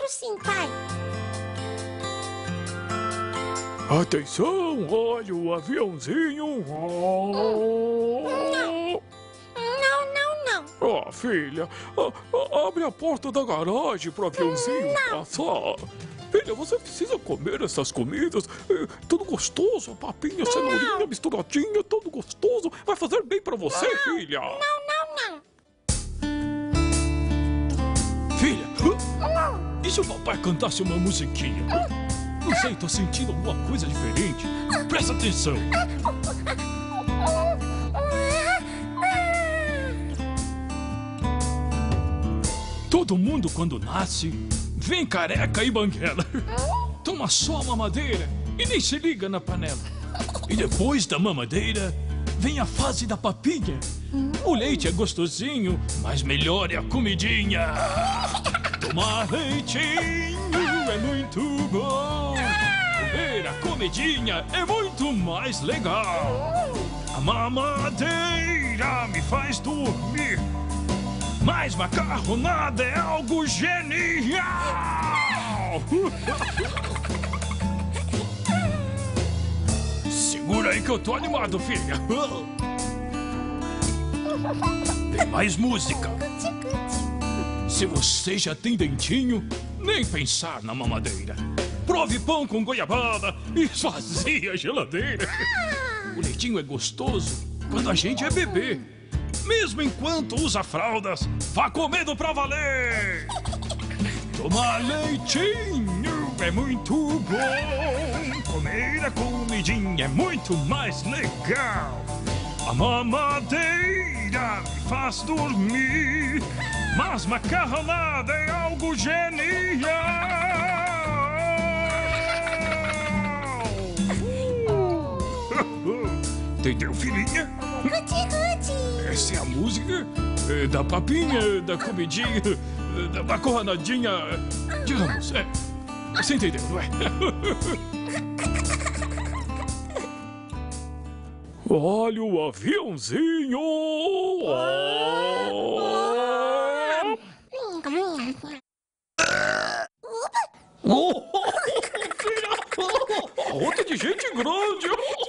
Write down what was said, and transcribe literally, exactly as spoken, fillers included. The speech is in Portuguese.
Quero sim, pai. Atenção, olha o aviãozinho. Não. Não, não, não. Oh, filha, a- a- abre a porta da garagem pro aviãozinho passar. Filha, você precisa comer essas comidas. É, tudo gostoso, papinha, cenourinha, misturadinha, tudo gostoso. Vai fazer bem pra você, Não. filha. Não, não, não. Filha, Não. e se o papai cantasse uma musiquinha? Não sei, tô sentindo alguma coisa diferente. Presta atenção. Todo mundo, quando nasce, vem careca e banguela. Toma só a mamadeira e nem se liga na panela. E depois da mamadeira, vem a fase da papinha. O leite é gostosinho, mas melhor é a comidinha. Tomar leitinho é muito bom. Comer a comidinha é muito mais legal. A mamadeira me faz dormir, mas macarronada é algo genial! Segura aí que eu tô animado, filha. Tem mais música. Se você já tem dentinho, nem pensar na mamadeira. Prove pão com goiabada e esvazie a geladeira. O leitinho é gostoso quando a gente é bebê. Mesmo enquanto usa fraldas, vá comendo pra valer! Tomar leitinho é muito bom. Comer a comidinha é muito mais legal. A mamadeira me faz dormir, mas macarronada é algo genial! Entendeu, filhinha? Ruti-ruti. Essa é a música é, da papinha, da comidinha, da macarronadinha. Digamos, é. Você entendeu, não é? Olha o aviãozinho! Oh, filha! A outra de gente grande!